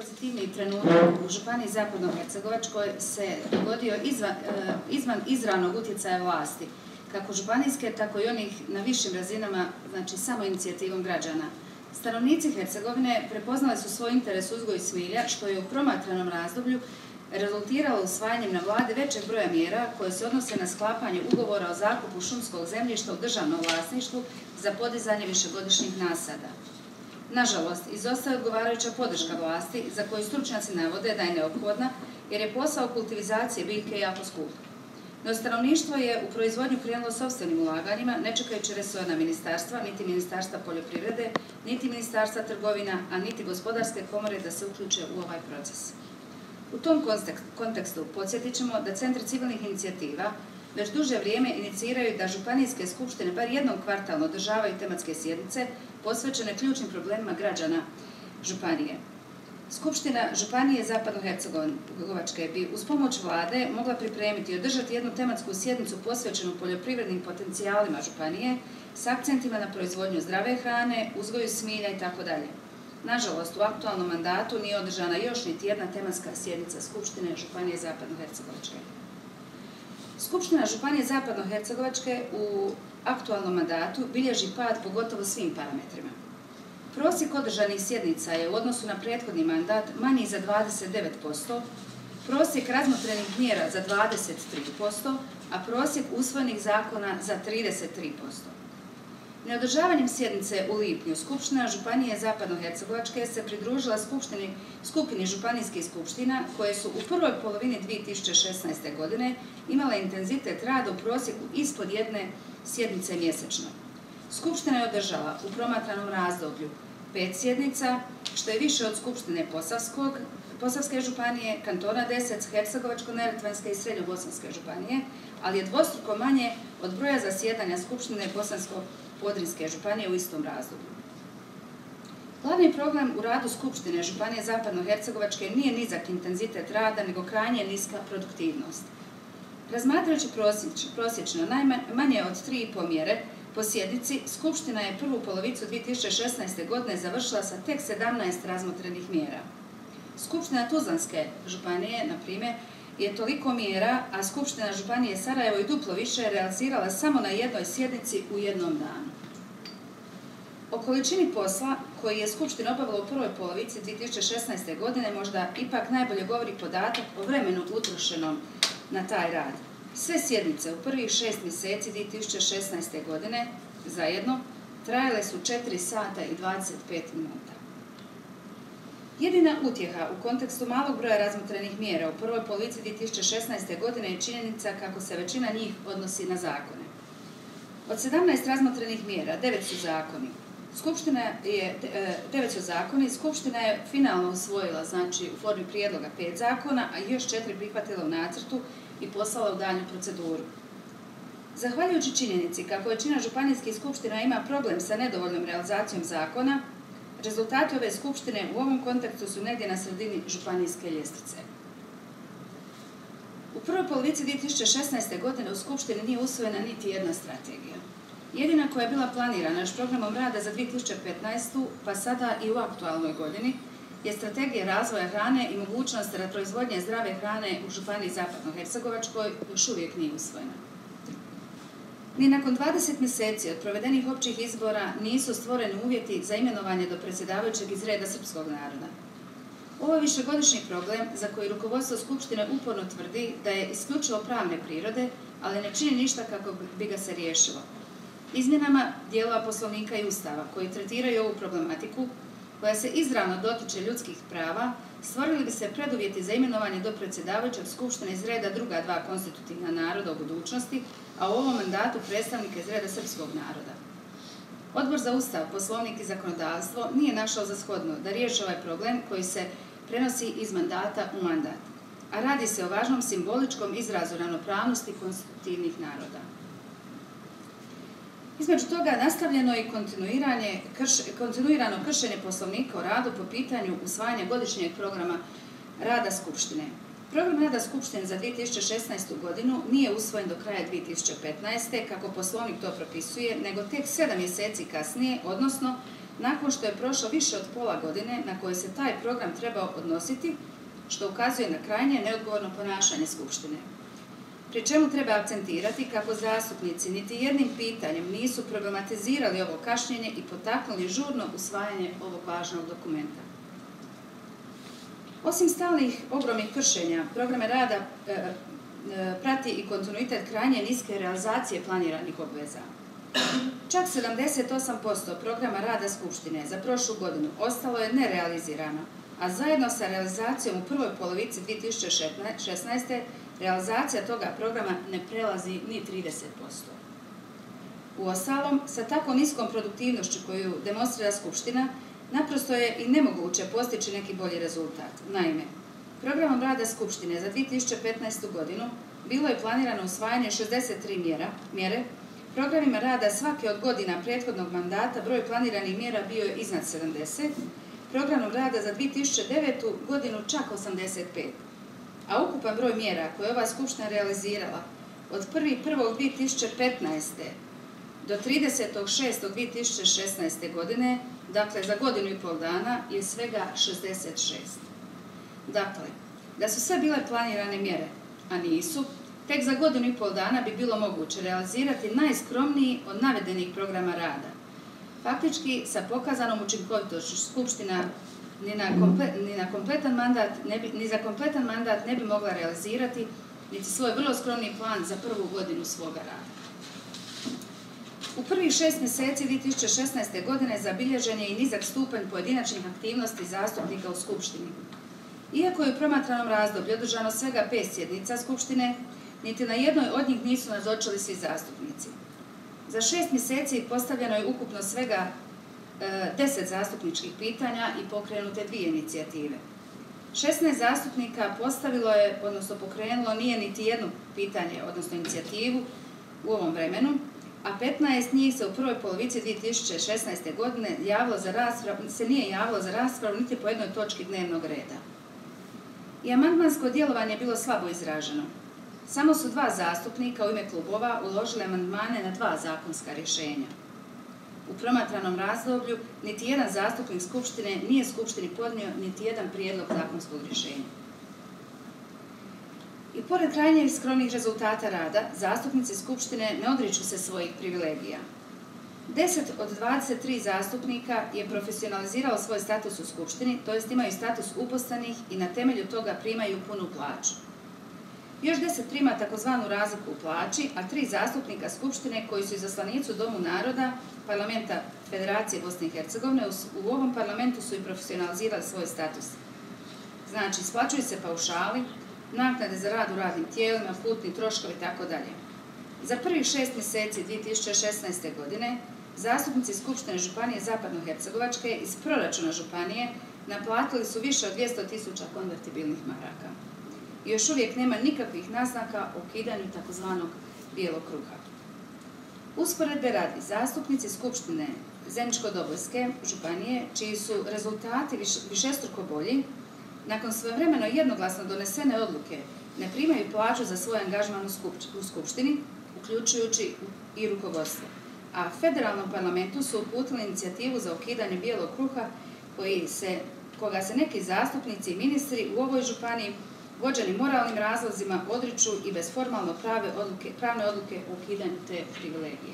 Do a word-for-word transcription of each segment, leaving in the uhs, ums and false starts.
najpozitivniji trenutak u Županiji Zapadno-Hercegovačkoj se dogodio izvan, izvan izravnog utjecaja vlasti, kako županijske, tako i onih na višim razinama, znači samo inicijativom građana. Stanovnici Hercegovine prepoznali su svoj interes u uzgoju smilja, što je u promatranom razdoblju rezultiralo usvajanjem na vladi većeg broja mjera koje se odnose na sklapanje ugovora o zakupu šumskog zemljišta u državnom vlasništvu za podizanje višegodišnjih nasada. Nažalost, izostaje odgovarajuća podrška vlasti, za koju stručnjaci navode da je neophodna, jer je posao kultivizacije biljke jako skup. No stanovništvo je u proizvodnju krenulo sopstvenim ulaganjima, ne čekajući resorna ministarstva, niti Ministarstva poljoprivrede, niti Ministarstva trgovina, a niti Gospodarske komore da se uključe u ovaj proces. U tom kontekstu podsjetit ćemo da centri civilnih inicijativa već duže vrijeme iniciraju da županijske skupštine bar jednom kvartalno održavaju tematske sjednice posvećene ključnim problemima građana županije. Skupština Županije Zapadno-Hercegovačke bi uz pomoć vlade mogla pripremiti i održati jednu tematsku sjednicu posvećenu poljoprivrednim potencijalima županije s akcentima na proizvodnju zdrave hrane, uzgoju smilja itd. Nažalost, u aktualnom mandatu nije održana još niti jedna tematska sjednica Skupštine Županije Zapadno-Hercegovačke. Skupština Županije Zapadno-Hercegovačke u aktualnom mandatu bilježi pad po gotovo svim parametrima. Prosjek održanih sjednica je u odnosu na prethodni mandat manji za dvadeset devet posto, prosjek razmotrenih mjera za dvadeset tri posto, a prosjek usvojenih zakona za trideset tri posto. Neodržavanjem sjednice u lipnju Skupština Županije Zapadno-Hercegovačke se pridružila skupini županijskih skupština koje su u prvoj polovini dvije tisuće šesnaeste. godine imale intenzitet rada u prosjeku ispod jedne sjednice mjesečno. Skupština je održala u promatranom razdoblju pet sjednica, što je više od Skupštine Posavskog, Posavske županije, kantona deset, Hercegovačko-neretvanske i Srednjobosanske županije, ali je dvostruko manje od broja zasjedanja Skupštine Bosansko-Podrinjske županije u istom razdoblju. Glavni problem u radu Skupštine Županije Zapadno-Hercegovačke nije nizak intenzitet rada, nego krajnje niska produktivnost. Razmatrajući prosječno najmanje od tri i po mjere po sjednici, Skupština je prvu polovicu dvije tisuće šesnaeste. godine završila sa tek sedamnaest razmotrenih mjera. Skupština Tuzlanske županije, na primjer, je toliko mjera, a Skupština Županije Sarajevo i duplo više realizirala samo na jednoj sjednici u jednom danu. O količini posla koji je Skupština obavila u prvoj polovici dvije tisuće šesnaeste. godine možda ipak najbolje govori podatak o vremenu utrošenom na taj rad. Sve sjednice u prvih šest mjeseci dvije tisuće šesnaeste. godine zajedno trajale su četiri sata i dvadeset pet minuta. Jedina utjeha u kontekstu malog broja razmotrenih mjera u prvoj polovici dvije tisuće šesnaeste. godine je činjenica kako se većina njih odnosi na zakone. Od sedamnaest razmotrenih mjera, devet su zakoni. Skupština je, devet su zakoni, Skupština je finalno usvojila, znači u formi prijedloga pet zakona, a još četiri prihvatila u nacrtu i poslala u daljnju proceduru. Zahvaljujući činjenici kako većina županijskih skupština ima problem sa nedovoljnom realizacijom zakona, rezultati ove skupštine u ovom kontekstu su negdje na sredini županijske ljestvice. U prvoj polovici dvije tisuće šesnaeste. godine u skupštini nije usvojena niti jedna strategija. Jedina koja je bila planirana još programom rada za dvije tisuće petnaestu. pa sada i u aktualnoj godini je strategija razvoja hrane i mogućnost proizvodnje zdrave hrane u Županiji Zapadno-Hercegovačkoj još uvijek nije usvojena. Ni nakon dvadeset mjeseci od provedenih općih izbora nisu stvoreni uvjeti za imenovanje do predsjedavajućeg iz reda srpskog naroda. Ovo je višegodišnji problem za koji rukovodstvo Skupštine uporno tvrdi da je isključivo pravne prirode, ali ne čini ništa kako bi ga se riješilo. Izmjenama dijelova Poslovnika i Ustava koji tretiraju ovu problematiku, koja se izravno dotiče ljudskih prava, stvorili bi se preduvjeti za imenovanje do predsjedavajućeg Skupštine iz reda druga dva konstitutivna naroda u budućnosti, a u ovom mandatu predstavnika iz reda srpskog naroda. Odbor za Ustav, Poslovnik i zakonodavstvo nije našao za shodno da riješi ovaj problem koji se prenosi iz mandata u mandat, a radi se o važnom simboličkom izrazu ravnopravnosti konstitutivnih naroda. Između toga nastavljeno je kontinuirano kršenje Poslovnika o radu po pitanju usvajanja godišnjeg programa rada Skupštine. Program rada Skupštine za dvije tisuće šesnaestu. godinu nije usvojen do kraja dvije tisuće petnaeste. kako Poslovnik to propisuje, nego tek sedam mjeseci kasnije, odnosno nakon što je prošlo više od pola godine na koje se taj program trebao odnositi, što ukazuje na krajnje neodgovorno ponašanje Skupštine. Pri čemu treba akcentirati kako zastupnici niti jednim pitanjem nisu problematizirali ovo kašnjenje i potaknuli žurno usvajanje ovog važnog dokumenta. Osim stalnih ogromnih kršenja, programe rada e, e, prati i kontinuitet krajnje niske realizacije planiranih obveza. Čak sedamdeset osam posto programa rada Skupštine za prošlu godinu ostalo je nerealizirano, a zajedno sa realizacijom u prvoj polovici dvije tisuće šesnaeste. realizacija toga programa ne prelazi ni trideset posto. Uostalom, sa tako niskom produktivnošću koju demonstrira Skupština, naprosto je i nemoguće postići neki bolji rezultat. Naime, programom rada Skupštine za dvije tisuće petnaestu. godinu bilo je planirano usvajanje šezdeset tri mjera, mjere, programima rada svake od godina prethodnog mandata broj planiranih mjera bio je iznad sedamdeset, programom rada za dvije tisuće devetu. godinu čak osamdeset pet, a ukupan broj mjera koje je ova Skupština realizirala od prvog prvog dvije tisuće petnaeste. do tridesetog šestog dvije tisuće šesnaeste. godine, dakle za godinu i pol dana, je svega šezdeset šest. Dakle, da su sve bile planirane mjere, a nisu, tek za godinu i pol dana bi bilo moguće realizirati najskromniji od navedenih programa rada. Faktički, sa pokazanom učinkovitošću Skupština ni, na komple, ni, na kompletan mandat ne bi, ni za kompletan mandat ne bi mogla realizirati niti svoj vrlo skromni plan za prvu godinu svoga rada. U prvih šest mjeseci dvije tisuće šesnaeste. godine zabilježen je i nizak stupanj pojedinačnih aktivnosti zastupnika u Skupštini. Iako je u promatranom razdoblju održano svega pet sjednica Skupštine, niti na jednoj od njih nisu nazočili svi zastupnici. Za šest mjeseci postavljeno je ukupno svega e, deset zastupničkih pitanja i pokrenute dvije inicijative. šesnaest zastupnika postavilo je, odnosno pokrenulo nije niti jedno pitanje, odnosno inicijativu u ovom vremenu, a petnaest njih se u prvoj polovici dvije tisuće šesnaeste. godine javilo za raspravu, se nije javilo za raspravu niti po jednoj točki dnevnog reda. I amandmansko djelovanje je bilo slabo izraženo. Samo su dva zastupnika u ime klubova uložili amandmane na dva zakonska rješenja. U promatranom razdoblju niti jedan zastupnik Skupštine nije Skupštini podnio niti jedan prijedlog zakonskog rješenja. I pored krajnje skromnih rezultata rada, zastupnici Skupštine ne odriču se svojih privilegija. deset od dvadeset tri zastupnika je profesionaliziralo svoj status u Skupštini, to jest imaju status uposlenih i na temelju toga primaju punu plaću. Još deset prima takozvanu razliku u plaći, a tri zastupnika Skupštine koji su izaslanici u Domu naroda, Parlamenta Federacije Bosne i Hercegovine, u ovom parlamentu su i profesionalizirali svoj status. Znači, isplaćuju se paušali, naknade za rad u radnim tijelima, putni troškovi i tako dalje. Za prvih šest mjeseci dvije tisuće šesnaeste. godine zastupnici Skupštine Županije Zapadno-Hercegovačke iz proračuna Županije naplatili su više od dvjesto tisuća konvertibilnih maraka. I još uvijek nema nikakvih naznaka o ukidanju takozvanog bijelog kruha. Usporedbe radi, zastupnici Skupštine Zeničko-Dobojske županije, čiji su rezultati višestruko bolji, nakon svojevremeno jednoglasno donesene odluke ne primaju plaću za svoj angažman u Skupštini, uključujući i rukovodstvo. A federalnom parlamentu su uputili inicijativu za ukidanje bijelog kruha koji se, koga se neki zastupnici i ministri u ovoj županiji vođeni moralnim razlozima odriču i bez formalno prave odluke, pravne odluke o ukidanju te privilegije.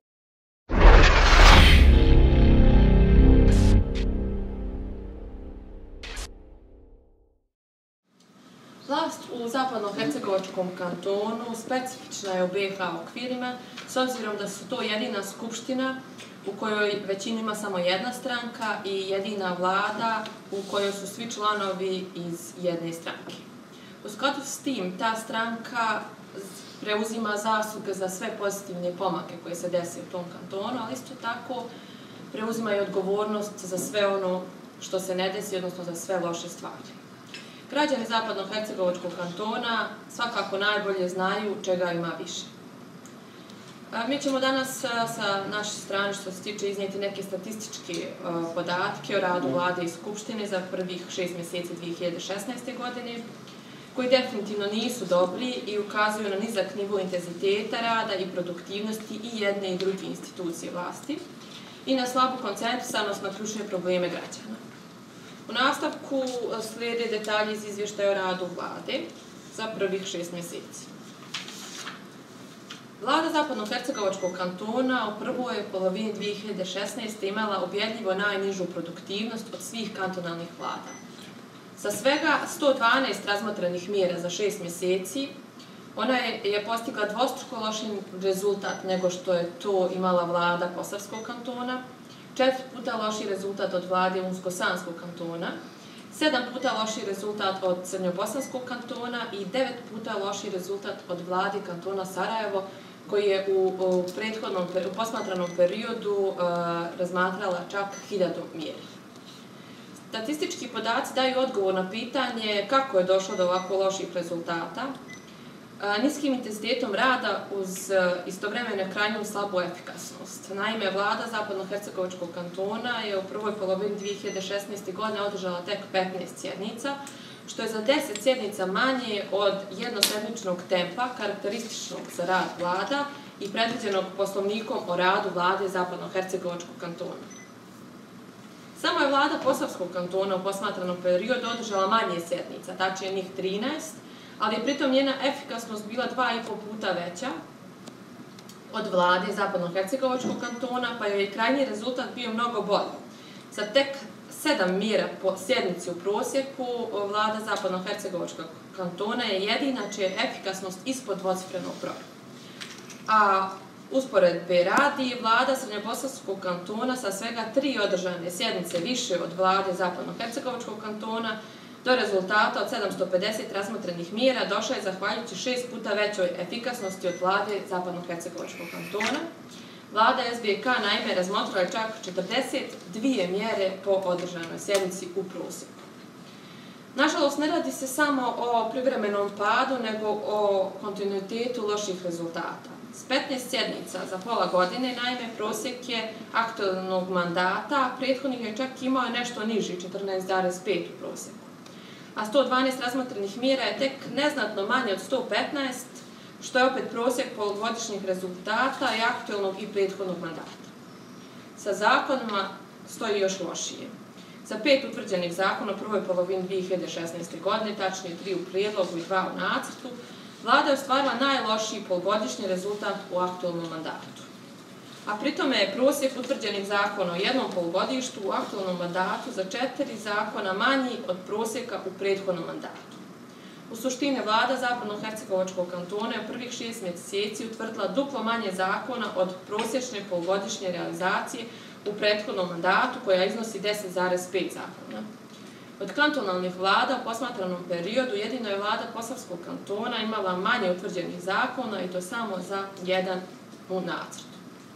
Vlast u Zapadno-Hercegovačkom kantonu specifična je u B iH okvirima, s obzirom da su to jedina skupština u kojoj većinu ima samo jedna stranka i jedina vlada u kojoj su svi članovi iz jedne stranke. U skladu s tim, ta stranka preuzima zasluge za sve pozitivne pomake koje se desi u tom kantonu, ali isto tako preuzima i odgovornost za sve ono što se ne desi, odnosno za sve loše stvari. Građani Zapadno-Hercegovačkog kantona svakako najbolje znaju čega ima više. Mi ćemo danas sa naše strane, što se tiče, iznijeti neke statističke podatke o radu vlade i skupštine za prvih šest mjeseci dvije hiljade šesnaeste. godine, koji definitivno nisu dobri i ukazuju na nizak nivo intenziteta rada i produktivnosti i jedne i druge institucije vlasti. i na slabu koncentrisanost na ključne probleme građana. U nastavku slijede detalji iz izvještaja o radu vlade za prvih šest mjeseci. Vlada Zapadnohercegovačkog kantona u prvoj polovini dvije hiljade šesnaeste. imala ubjedljivo najnižu produktivnost od svih kantonalnih vlada. Sa svega sto dvanaest razmotrenih mjera za šest mjeseci, ona je postigla dvostruko lošiji rezultat nego što je to imala vlada Posavskog kantona, četiri puta lošiji rezultat od vlade Unsko-Sanskog kantona, sedam puta lošiji rezultat od Crnjobosanskog kantona i devet puta lošiji rezultat od vlade kantona Sarajevo, koji je u prethodnom, u posmatranom periodu razmatrala čak hiljadu mjera. Statistički podaci daju odgovor na pitanje kako je došlo do ovako loših rezultata. Niskim intenzitetom rada uz istovremeno krajnju slabu efikasnost. Naime, vlada Zapadnohercegovačkog kantona je u prvoj polovini dvije hiljade šesnaeste. godine održala tek petnaest sjednica, što je za deset sjednica manje od jednosedmičnog tempa karakterističnog za rad vlada i predviđenog poslovnikom o radu vlade Zapadnohercegovačkog kantona. Samo je vlada Posavskog kantona u posmatranom periodu održala manje sjednica, tačnije njih trinaest, ali je pritom njena efikasnost bila dva i po puta veća od vlade Zapadnohercegovačkog kantona, pa je i krajnji rezultat bio mnogo bolji. Sa tek sedam mjera po sjednici u prosjeku, vlada Zapadnohercegovačkog kantona je jedina čija je efikasnost ispod dvocifrenog broja. A usporedbe radi, vlada Srednjobosanskog kantona sa svega tri održane sjednice više od vlade Zapadnohercegovačkog kantona do rezultata od sedamsto pedeset razmotrenih mjera došla je zahvaljujući šest puta većoj efikasnosti od vlade Zapadnohercegovačkog kantona. Vlada S B K naime razmotrila je čak četrdeset dvije mjere po održanoj sjednici u prosjeku. Nažalost, ne radi se samo o privremenom padu, nego o kontinuitetu loših rezultata. S petnaest sjednica za pola godine, naime, prosjek je aktualnog mandata, a prethodnik je čak imao nešto niži, četrnaest zarez pet u prosjeku. A sto dvanaest razmotrenih mjera je tek neznatno manje od sto petnaest, što je opet prosjek polugodišnjih rezultata i aktualnog i prethodnog mandata. Sa zakonima stoji još lošije. Za pet utvrđenih zakona u prvoj polovini dvije hiljade šesnaeste. godine, tačnije tri u prijedlogu i dva u nacrtu, vlada je ostvarila najlošiji polugodišnji rezultat u aktualnom mandatu. A pritome je prosjek utvrđenih zakona u jednom polugodištu u aktualnom mandatu za četiri zakona manji od prosjeka u prethodnom mandatu. U suštini, vlada Zapadnohercegovačkog kantona je u prvih šest mjeseci utvrdila duplo manje zakona od prosječne polugodišnje realizacije u prethodnom mandatu, koja iznosi deset zarez pet zakona. Od kantonalnih vlada u posmatranom periodu jedino je vlada Posavskog kantona imala manje utvrđenih zakona i to samo za jedan u nacrtu.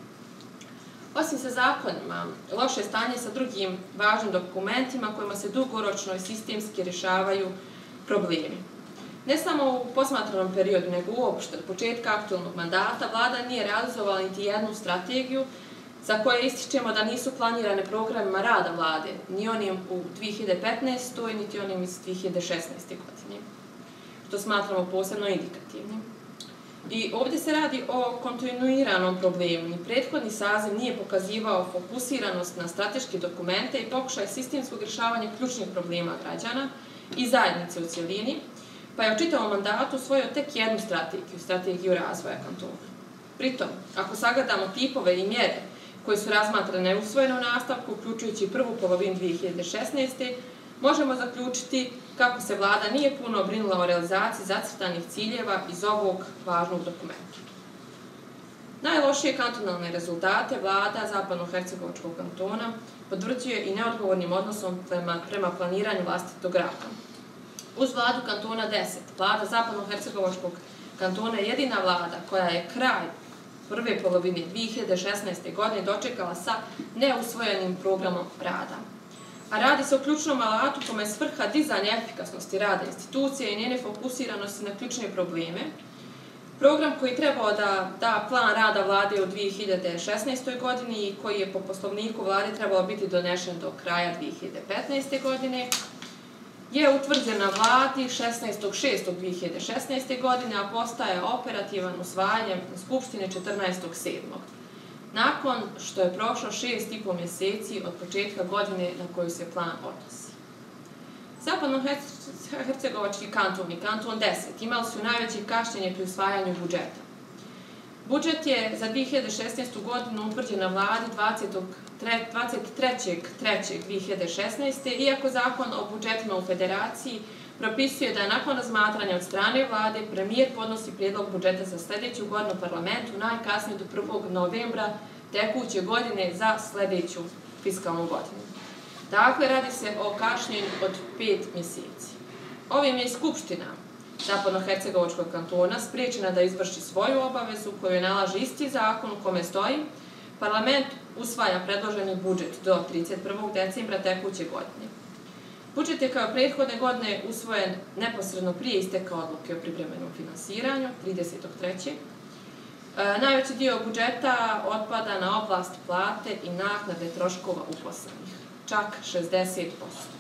Osim sa zakonima, loše stanje sa drugim važnim dokumentima kojima se dugoročno i sistemski rješavaju problemi. Ne samo u posmatranom periodu, nego uopšte od početka aktualnog mandata, vlada nije realizovala niti jednu strategiju za koje ističemo da nisu planirane programima rada vlade, ni onim u dvije hiljade petnaestoj. niti onim iz dvije hiljade šesnaeste. godine, što smatramo posebno indikativnim. I ovdje se radi o kontinuiranom problemu. Ni prethodni saziv nije pokazivao fokusiranost na strateške dokumente i pokušaj sistemskog rješavanja ključnih problema građana i zajednice u cjelini, pa je u čitavom mandatu usvojio tek jednu strategiju, strategiju razvoja kantona. Pritom, ako sagledamo tipove i mjere koje su razmatrane i usvojene u nastavku, uključujući prvu polovinu dvije hiljade šesnaeste. možemo zaključiti kako se vlada nije puno brinula o realizaciji zacrtanih ciljeva iz ovog važnog dokumenta. Najlošije kantonalne rezultate vlada Zapadnohercegovačkog kantona potvrđuje i neodgovornim odnosom prema planiranju vlastitog rada. Uz vladu kantona deset, vlada Zapadnohercegovačkog kantona je jedina vlada koja je kraj prve polovine dvije hiljade šesnaeste. godine dočekala sa neusvojenim programom rada. A radi se o ključnom alatu kome je svrha dizanja efikasnosti rada institucije i njene fokusiranosti na ključne probleme. Program koji je trebao da da plan rada vlade u dvije hiljade šesnaestoj. godini i koji je po poslovniku vlade trebalo biti donešen do kraja dvije hiljade petnaeste. godine, je utvrđen na vladi šesnaestog šestog dvije hiljade šesnaeste. godine, a postaje operativan usvajanjem Skupštine četrnaestog sedmog nakon što je prošlo šest i po mjeseci od početka godine na koju se plan odnosi. Zapadnohercegovački kanton i kanton deset imali su najveće kašnjenje pri usvajanju budžeta. Budžet je za dvije hiljade šesnaestu. godinu utvrđen na vladi dvadeset trećeg trećeg dvije hiljade šesnaeste. iako zakon o budžetima u federaciji propisuje da nakon razmatranja od strane vlade premijer podnosi prijedlog budžeta za sljedeću godinu parlamentu najkasnije do prvog novembra tekuće godine za sljedeću fiskalnu godinu. Dakle, radi se o kašnjenju od pet mjeseci. Ovim je i Skupština Zapadnohercegovačkog kantona spriječena da izvrši svoju obavezu koju je nalaže isti zakon u kome stoji parlament usvaja predloženi budžet do trideset prvog decembra tekuće godine. Budžet je kao prethodne godine usvojen neposredno prije isteka odluke o privremenom finansiranju, tridesetog trećeg Najveći dio budžeta otpada na oblast plate i naknade troškova uposlenih, čak šezdeset posto.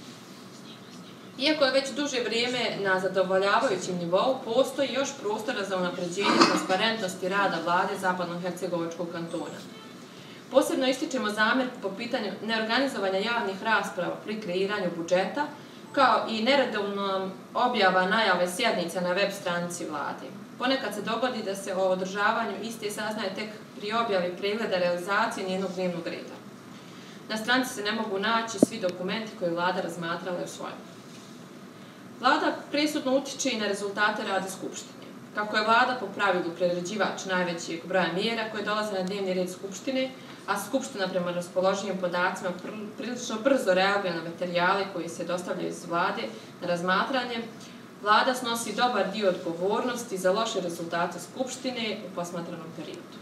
Iako je već duže vrijeme na zadovoljavajućem nivou, postoji još prostora za unapređenje transparentnosti rada vlade Zapadnohercegovačkog kantona. Posebno ističemo zamjerku po pitanju neorganizovanja javnih rasprava pri kreiranju budžeta, kao i neredovnom objava najave sjednica na web stranici vlade. Ponekad se dogodi da se o održavanju iste saznaje tek pri objavi pregleda realizacije njenog dnevnog reda. Na stranici se ne mogu naći svi dokumenti koje je vlada razmatrala i usvojila. Vlada presudno utiče i na rezultate rada Skupštine. Kako je vlada po pravilu priređivač najvećeg broja mjera koje dolaze na dnevni red Skupštine, a Skupština prema raspoloživim podacima prilično brzo reaguje na materijale koji se dostavljaju iz vlade na razmatranje, vlada snosi dobar dio odgovornosti za loše rezultate Skupštine u posmatranom periodu.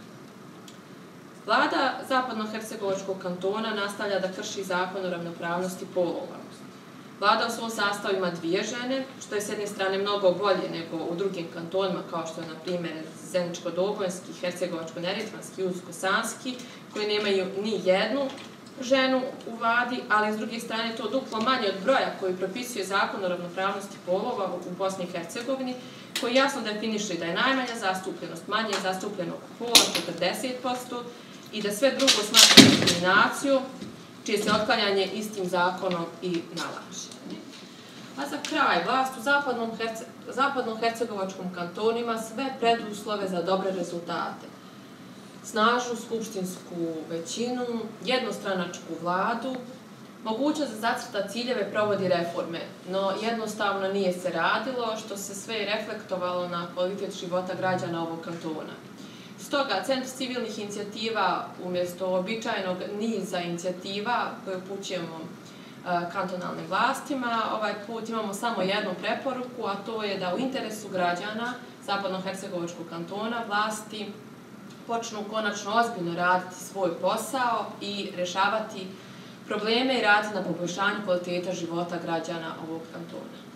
Vlada Zapadnohercegovačkog kantona nastavlja da krši zakon o ravnopravnosti polova. Vlada u svom sastavu ima dvije žene, što je s jedne strane mnogo bolje nego u drugim kantonima, kao što je, na primjer, Zeničko-Dobojski, Hercegovačko-Neretvanski i Usko-Sanski, koji nemaju ni jednu ženu u vladi, ali s druge strane to duplo manje od broja koji propisuje zakon o ravnopravnosti polova u Bosni i Hercegovini, koji jasno definiše da je najmanja zastupljenost manje zastupljenog pola četrdeset posto i da sve drugo smatra diskriminaciju, čije se otklanjanje istim zakonom i nalaže. A za kraj, vlast u Zapadnohercegovačkom kantonu ima sve preduslove za dobre rezultate. Snažnu skupštinsku većinu, jednostranačku vladu, mogućnost da zacrta ciljeve provodi reforme, no jednostavno nije se radilo, što se sve i reflektovalo na kvalitet života građana ovog kantona. Stoga, Centar civilnih inicijativa, umjesto običajnog niza inicijativa koje upućujemo kantonalnim vlastima, ovaj put imamo samo jednu preporuku, a to je da u interesu građana Zapadnohercegovačkog kantona vlasti počnu konačno ozbiljno raditi svoj posao i rješavati probleme i raditi na poboljšanju kvaliteta života građana ovog kantona.